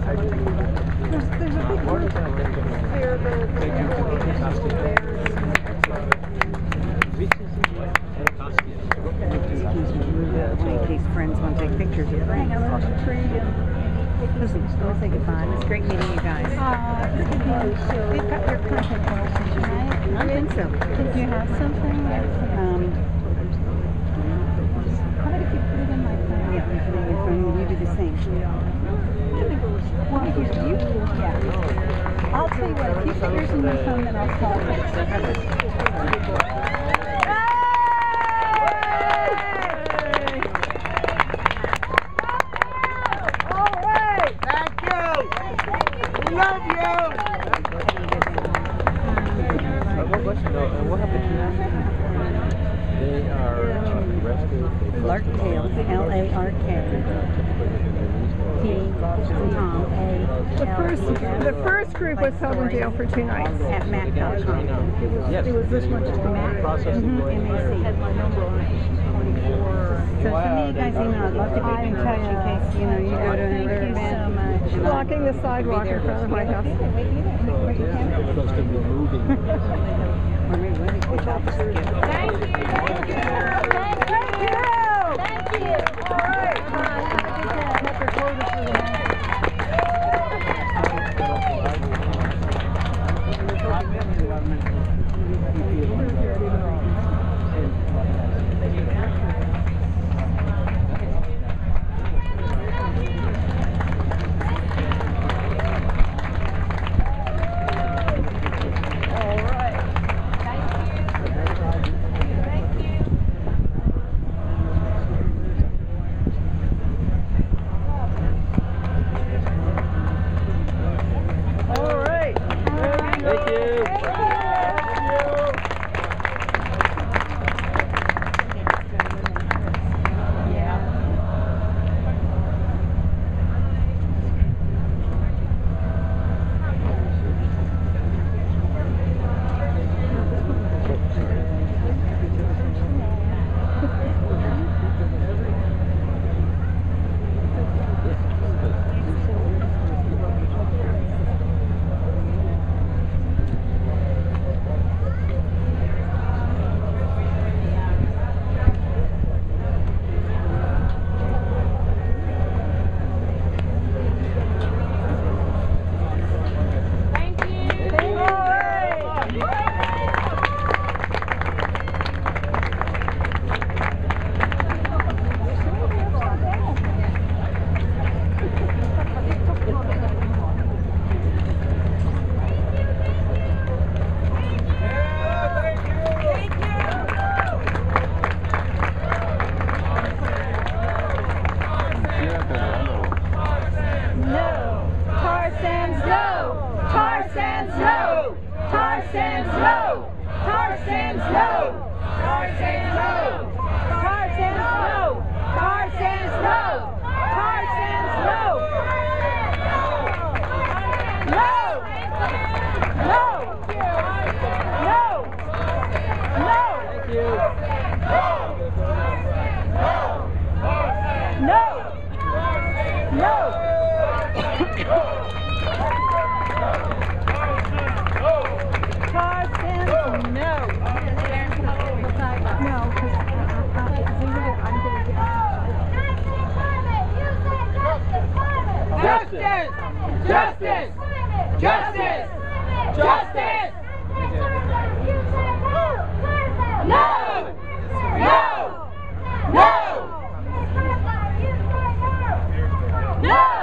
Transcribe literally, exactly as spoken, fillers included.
There's, there's a big group there, the in case friends want to take pictures of hang out under the tree. Listen, let's say goodbye. It was great meeting you guys. Uh, this could be, we've got your contact information, right? I think so. Did you have something? Um, How about if you put it in my phone? yeah, put it in your phone. You do the same. Well, you, you, yeah. I'll tell you what, if you put yours in your phone, then I'll call you. Love you! What question though? What happened to them? They are arrested. Larktail, L A R K. T, Tom, A. The first, the first group was held in jail for two nights. At Mac dot com. Yes. It was this much to Mac. Processing. M A C. So send me you guys email. I'd love to keep in touch in case, you know, you go to another event. So much. Blocking the sidewalk in front of my house. Supposed to be moving. Or maybe when they push off the skip. Thank you! Thank you! Thank you! Thank you! All right. Have your quota for the night. Justice! Justice! Justice! Justice! No! No! No! No!